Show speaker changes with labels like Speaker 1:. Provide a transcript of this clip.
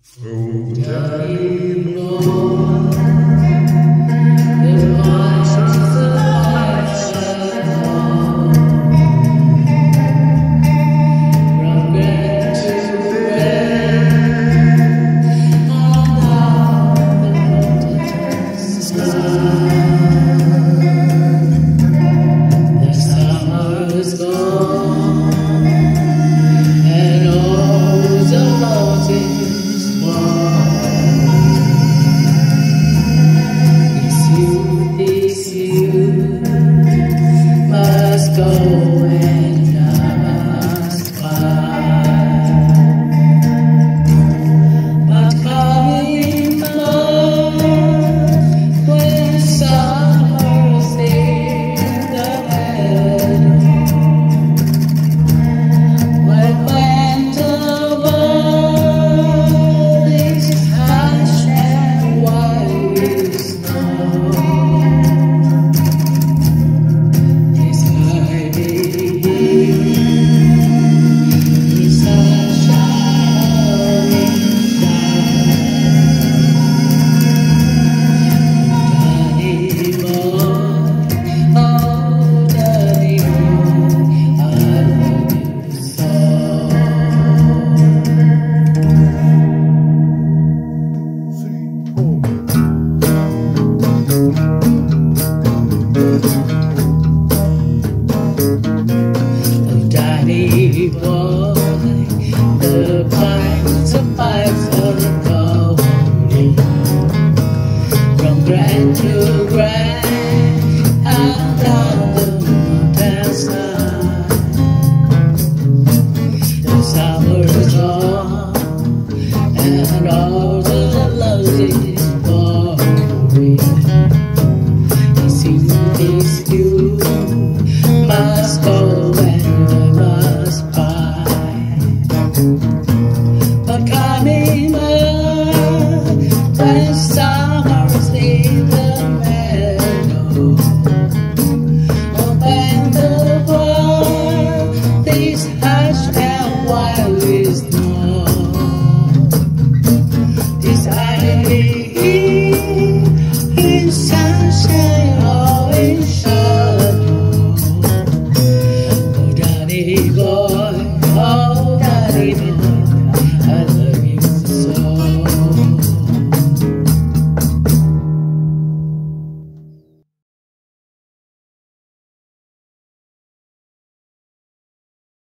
Speaker 1: Oh, Daddy boy, the pipes are going from grand to grand and down the mountainside. The summer's on and all the love is boring. It seems you must go and I must buy. But coming up when summer's in the meadow, open the door, this hush and wild is known. This ivy in sunshine or in shadow. Oh, Danny boy,